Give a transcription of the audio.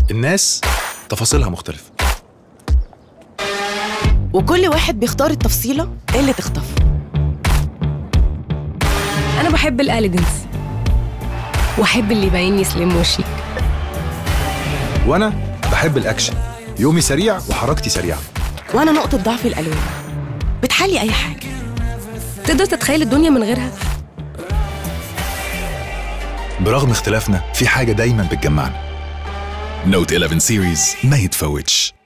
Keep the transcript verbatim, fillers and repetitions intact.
الناس تفاصيلها مختلفة، وكل واحد بيختار التفصيلة اللي تخطف. أنا بحب الإليجنس وأحب اللي يبيني سليم وشيك. وأنا بحب الأكشن، يومي سريع وحركتي سريعة. وأنا نقطة ضعفي الألوان، بتحلي أي حاجة. تقدر تتخيل الدنيا من غيرها؟ برغم اختلافنا في حاجة دايما بتجمعنا. نوت إحداشر سيريز ما يتفوتش.